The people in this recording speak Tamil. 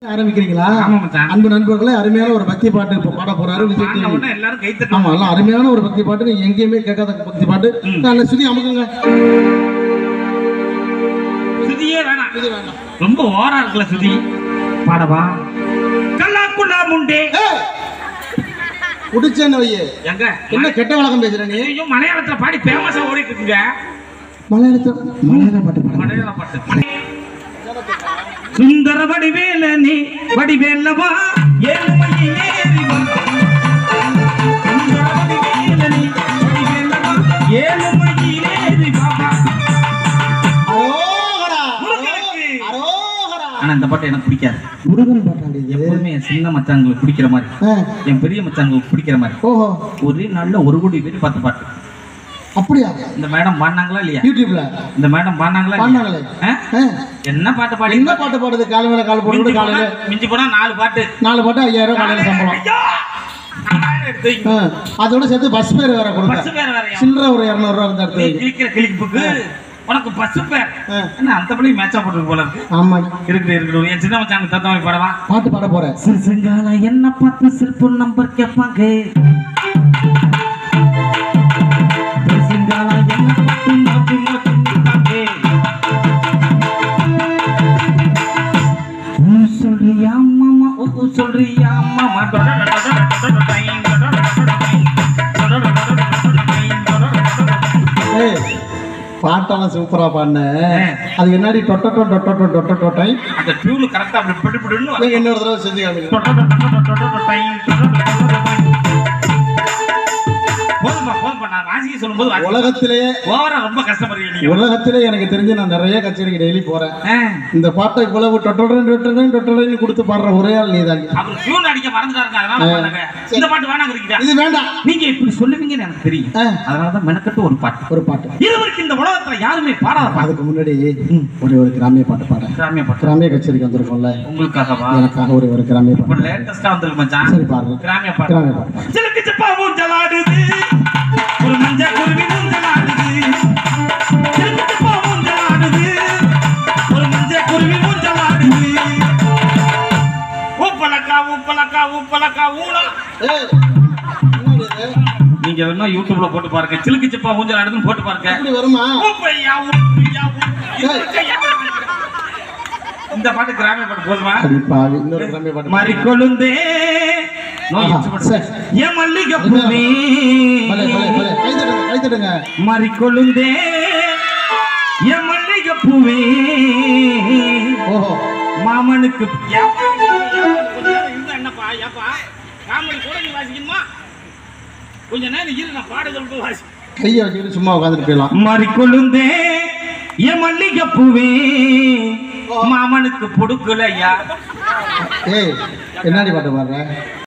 ஆரம்பிக்கிறீங்களா? அன்பு நண்பர்களே, அருமையான ஒரு பக்தி பாட்டு இப்ப பாட போறாரு விஜய் டிவி. எல்லாரும் கை தட்டணும். ஆமா, எல்லாம் அருமையான ஒரு பக்தி பாட்டு, நீங்க எங்கேயுமே கேட்காத பக்தி பாட்டு. நல்ல சுதி அமுக்குங்க. சுதியே வேணாம், சுதி வேணாம், ரொம்ப ஓரா இருக்குல சுதி. பாடவா கல்லாக்குள்ள முண்டே குடிச்சேன்னு வையே. எங்க என்ன கெட்ட வழக்கம் பேசுற நீ? ஐயோ, மலையாளத்துல பாடி ஃபேமஸா ஓடிட்டு இருக்குங்க. மலையாள பாட்டு. சுந்தர வடிவேல நீ வடிவேலவா ஏழுமையிலே சுந்தர வடிவேல நீ வடிவேலவா ஏழுமையிலே பாபா. ஆனா இந்த பாட்டு எனக்கு பிடிக்காது. முருகன் பாட்டாடி. எப்பவுமே என் சின்ன மச்சாங்களுக்கு பிடிக்கிற மாதிரி, என் பெரிய மச்சாங்களுக்கு பிடிக்கிற மாதிரி. ஓஹோ, ஒரே நாள்ல ஒரு கோடி பேர் பார்த்து பாட்டு. அப்படியா? இந்த மேடம் பாடினாங்களா இல்லையா யூடியூப்ல? இந்த மேடம் பாடினாங்களா? என்ன பாட்டு பாடி? என்ன பாட்டு பாடுது? கால் மேல கால் போட்டு காலையில மிஞ்சி போனா 4 பாட்டு 5000 காலையில சம்பளம். அதோட சேர்த்து பஸ் பேர் வேற கொடுங்க. சில்லற ஒரு 200 ரூபா இருந்தா எடுத்து கிளிக்கிற கிளிப்புக்கு உனக்கு பஸ் பேர் என்ன அந்த படி மேட்சா போட்டு போல இருக்கு. ஆமா, இருக்கு. என் சின்ன மச்சாங்க தத்தமா பாடவா? பாட்டு பாட போறேன். சிறுசங்கால என்ன பார்த்து செல்பு நம்பர் கேட்பாங்க. சிறுசங்கால என்ன பார்த்து மாத்தி மாத்தி சொல்றியா மாமா, ஓ சொல்றியா மாமா. பாட்டெல்லாம் சூப்பரா பாடின. அது என்னடி டொட்டை அந்த டியூன் கரெக்டா அப்படி பிடிபிடுன்னு இன்னொரு தடவை செஞ்சு காமிங்க. உலகத்திலேயே ரொம்ப கஷ்டப்படுறீங்க. உலகத்திலே எனக்கு தெரிஞ்சு நான் நிறைய கச்சேரிக்கு டெய்லி போறேன். இந்த பாட்டை இவ்வளவு டொட்டோன்னு கொடுத்து பாடுற ஒரே ஆள் நீதான். அவர் டியூன் அடிக்க மறந்துட்டாருங்க. இந்த பாட்டு வேணாங்கிறீங்க. இது வேண்டாம், நீங்க இப்படி சொல்லுவீங்கன்னு எனக்கு தெரியும். அதனாலதான் மெனக்கட்டு ஒரு பாட்டு இதுவரைக்கும் இந்த உலகத்துல யாருமே பாடாத. அதுக்கு முன்னாடி ஒரு கிராமிய பாட்டு பாட. கிராமிய கச்சேரிக்கு வந்திருக்கோம்ல, உங்களுக்காகவா? எனக்காக ஒரு கிராமிய பாட்டு லேட்டஸ்டா வந்திருக்கு மச்சான். சரி பாருங்க. கிராமிய பாட்டு. சிலுக்கு சிப்பா மூஞ்சலாடுது, ஒரு மஞ்ச குருவி மூஞ்சலாடுது. சிலுக்கு சிப்பா மூஞ்சலாடுது, ஒரு மஞ்ச குருவி மூஞ்சலாடுது. உப்பலக்கா உப்பலக்கா உப்பலக்கா ஊனா. நீங்க வேணா யூடியூப்ல போட்டு பாருங்க. சிலுக்கு சிப்பா மூஞ்சலாடுதுன்னு போட்டு பாருங்க. எப்படி வருமா? இந்த பாட்டு கிராமிய பாட்டு போதுமா? இன்னொரு கிராமிய பாட்டு. மறிக்கொழுந்தே என் மல்லிகை பூவே கைத்தடுங்க. மறிக்கொழுந்தே என் மல்லிகை பூவே மாமனுக்கு என்னப்பா ஏப்பா காமெடி கூட நீ வாசிக்கணுமா? கொஞ்ச நேரம் இரு, நான் பாடுதல் வாசி. கையை வச்சுக்கிட்டு சும்மா உட்காந்துட்டு போயிடலாம். மறிக்கொழுந்தே என் மல்லிகை பூவே மாமனுக்கு பொடுக்கலையா. என்னடி பாட்டு பாடுற?